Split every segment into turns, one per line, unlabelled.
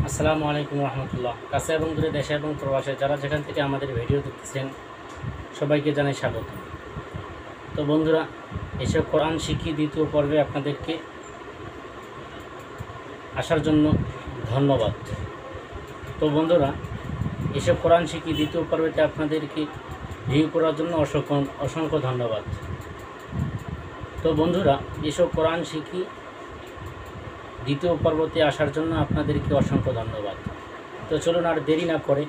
আসসালামু আলাইকুম রহমতুল্লাহ। কাছে এবং দূরে, দেশে এবং প্রবাসে যারা যেখান থেকে আমাদের ভিডিও দেখতেছেন সবাইকে জানাই স্বাগত। তো বন্ধুরা, এসব কোরআন শিখি দ্বিতীয় পর্বে আপনাদেরকে আসার জন্য ধন্যবাদ। তো বন্ধুরা, এসব কোরআন শিখি দ্বিতীয় পর্বেতে আপনাদেরকে ভিউ করার জন্য অসংখ্য ধন্যবাদ। তো বন্ধুরা, এসব কোরআন শিখি দ্বিতীয় পর্বতে আসার জন্য আপনাদেরকে অসংখ্য ধন্যবাদ। তো চলুন আর দেরি না করে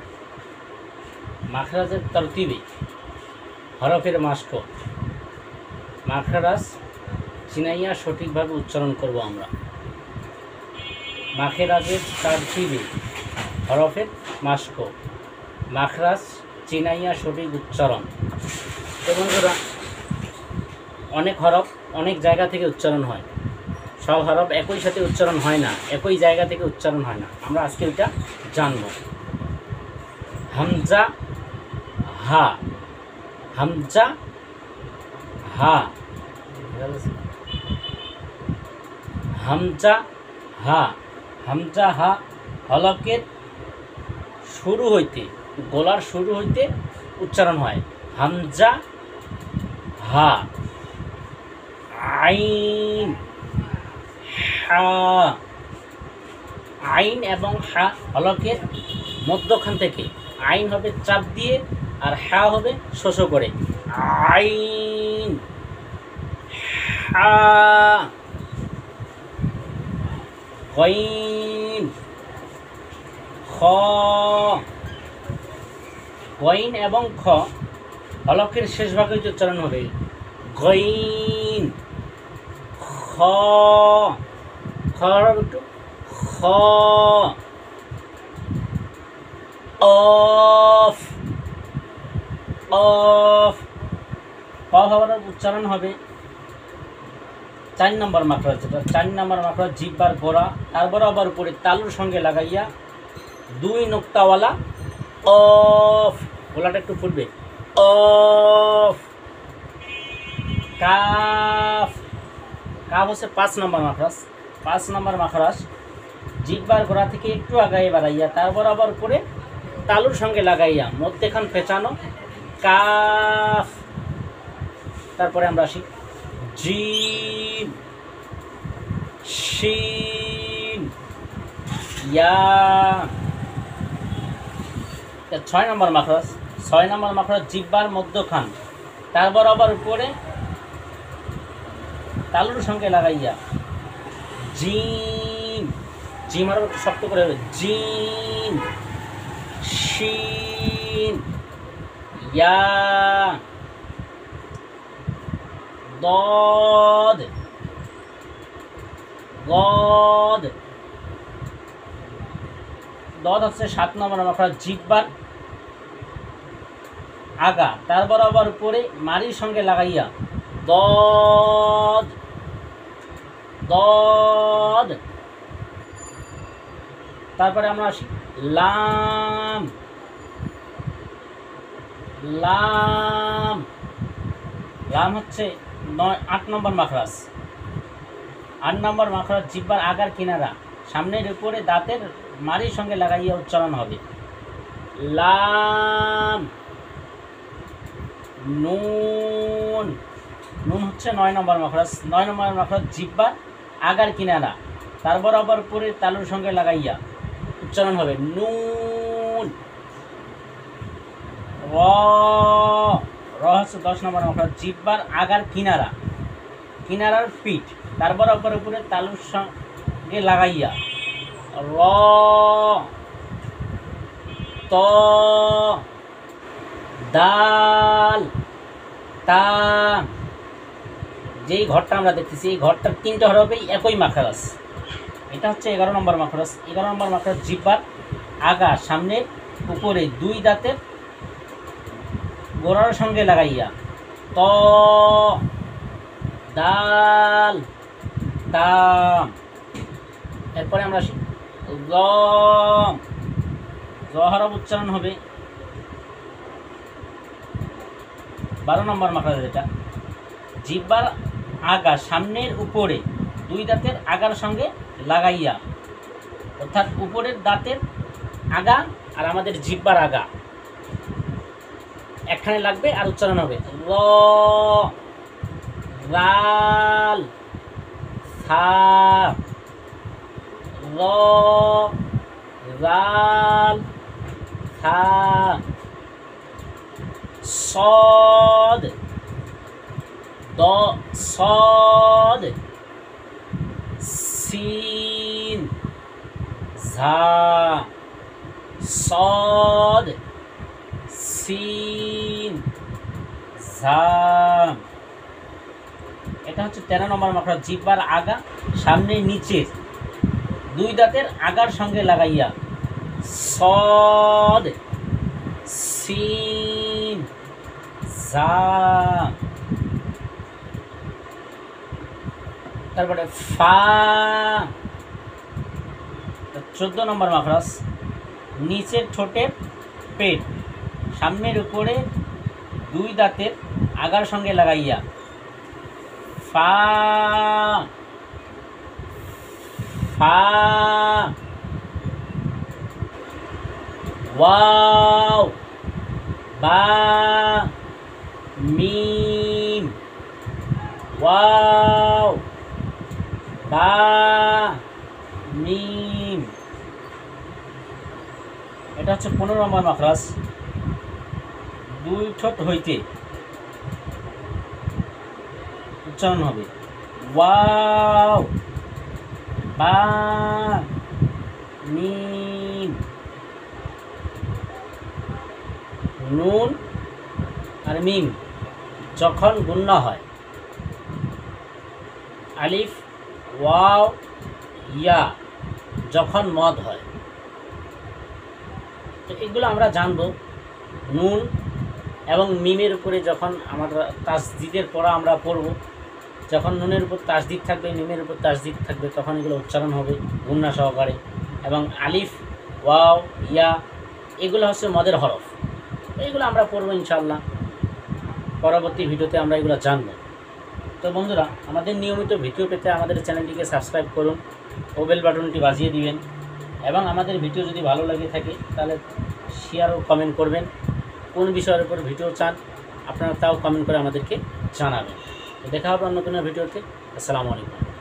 মাখরাজের তরতিবে হরফের মাস্ক মাখরাজ চিনাইয়া সঠিকভাবে উচ্চারণ করব আমরা। মাখরাজের তরতিবে হরফের মাস্ক মাখরাজ চিনাইয়া সঠিক উচ্চারণ। তো বন্ধুরা, অনেক হরফ অনেক জায়গা থেকে উচ্চারণ হয়, সব হরফ একই সাথে উচ্চারণ হয় না, একই জায়গা থেকে উচ্চারণ হয় না। আমরা আজকে এটা জানব। হামজা হা, হামজা হা, হামজা হা, হামজা হা হলকের শুরু হইতে, গলার শুরু হইতে উচ্চারণ হয়। হামজা হা। আইন হা, আইন এবং হা হলকের মধ্যখান থেকে আইন হবে চাপ দিয়ে আর হা হবে শোষ করে। আইন হা। গইন খ, গইন এবং খ হলকের শেষ ভাগে উচ্চারণ হবে। গইন খ, খ একটু খ। অফ, অফ ক হওয়ার উচ্চারণ হবে 4 নম্বর মাখরাজ, যেটা 4 নম্বর মাখরাজ জিহ্বার গোড়া, তার বরাবর উপরে তালুর সঙ্গে লাগাইয়া 2 নোক্তাওয়ালা অফ, গলাটা একটু ফুটবে। অফ। কাফ, কাফ হচ্ছে 5 নম্বর মাখরাজ। 5 নম্বর মাখরাজ জিহ্বার গোড়া থেকে একটু আগায় বাড়াইয়া তার বরাবর করে তালুর সঙ্গে লাগাইয়া মধ্যেখান পেঁচানো কাফ। তারপরে আমরা আসি জিম, শিন, ইয়া। 6 নম্বর মাখরাজ, 6 নম্বর মাখরাজ জিহ্বার মধ্যখান তার বরাবর উপরে তালুর সঙ্গে লাগাইয়া জিম, জিম আরো শক্ত করে হবে। জিম, শিন, ইয়া, দদ, গদ। দদ হচ্ছে 7 নম্বর মাখরাজ জিহ্বার আগা তার বরাবর উপরে মারির সঙ্গে লাগাইয়া দদ, দদ। তারপরে আমরা আসি লাম, লাম। লাম হচ্ছে 8 নম্বর মাখরাজ। 8 নম্বর মাখরাজ জিহ্বার আগার কিনারা সামনের উপরে দাঁতের মারির সঙ্গে লাগাইয়া উচ্চারণ হবে। লাম। নুন, নুন হচ্ছে 9 নম্বর মাখরাজ। 9 নম্বর মাখরাজ জিহ্বার আগার কিনারা তার বরাবর উপরে তালুর সঙ্গে লাগাইয়া উচ্চারণ হবে নুন। র, র হচ্ছে 10 নম্বর মাখরাজ জিহ্বার আগার কিনারা, কিনারার পিঠ তার বরাবর উপরে তালুর সঙ্গে লাগাইয়া র। ত, দাল, তা। যেই ঘরটা আমরা দেখতেছি এই ঘরটার 3টে হরফেই একই মাখরাজ। এটা হচ্ছে 11 নম্বর মাখরাজ। 11 নম্বর মাখরাজ জিহ্বার আগা সামনের উপরে 2 দাঁতের গোড়ার সঙ্গে লাগাইয়া ত, দাল, তাম। এরপরে আমরা আসি জ, জ হরফ উচ্চারণ হবে 12 নম্বর মাখরাজ। এটা জিহ্বার আগা সামনের উপরে 2 দাঁতের আগার সঙ্গে লাগাইয়া র অর্থাৎ উপরের দাঁতের আগা আর আমাদের জিহ্বার আগা একখানে লাগবে আর উচ্চারণ হবে র, রাল, সা, র, রাল, সা, সদ, দ, সদ, সিন, ঝা, সদ, সিন, ঝা। এটা হচ্ছে 13 নম্বর মাখরাজ। জিহ্বার আগা সামনে নিচে দুই দাঁতের আগার সঙ্গে লাগাইয়া সদ, সিন, ঝা। তারপরে ফা। 14 নম্বর মাখরাজ। নিচের ঠোঁটের পেট সামনের উপরে দুই দাঁতের আগার সঙ্গে লাগাইয়া ফা, ফা। ওয়াও, বা, মিম, ওয়াও, বা, মিম। এটা হচ্ছে 15 নম্বর মাখরাজ। দুই ঠোঁট হইতে উচ্চারণ হবে ওয়াও, বা, মিম। নুন আর মিম যখন গুণ্য হয়, আলিফ, ওয়াও, ইয়া যখন মদ হয়। তো এগুলো আমরা জানবো। নুন এবং মিমের উপরে যখন আমরা তাসদিদের পড়া আমরা পড়ব, যখন নুনের উপর তাসদিদ থাকবে, মিমের উপর তাসদিদ থাকবে, তখন এগুলো উচ্চারণ হবে গুণ্য সহকারে। এবং আলিফ, ওয়াও, ইয়া এগুলো হচ্ছে মদের হরফ। এইগুলো আমরা পড়বো ইনশাআল্লাহ। পরবর্তী ভিডিওতে আমরা এগুলো জানব। তো বন্ধুরা, আমাদের নিয়মিত ভিডিও পেতে আমাদের চ্যানেলটিকে সাবস্ক্রাইব করুন ও বেল বাটনটি বাজিয়ে দিবেন। এবং আমাদের ভিডিও যদি ভালো লাগে থাকে তাহলে শেয়ার ও কমেন্ট করবেন। কোন বিষয়ের উপর ভিডিও চান আপনারা তাও কমেন্ট করে আমাদেরকে জানাবেন। দেখা হবে অন্য কোনো ভিডিওতে। আসসালামু আলাইকুম।